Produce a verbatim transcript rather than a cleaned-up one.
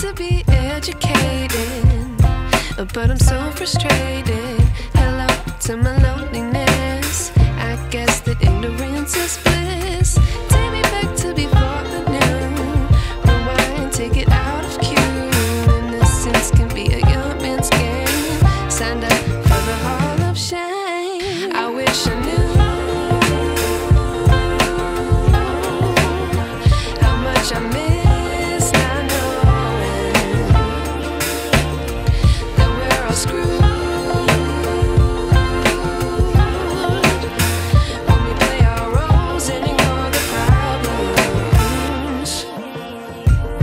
to be educated, but I'm so frustrated. Hello to my loneliness. I guess that ignorance is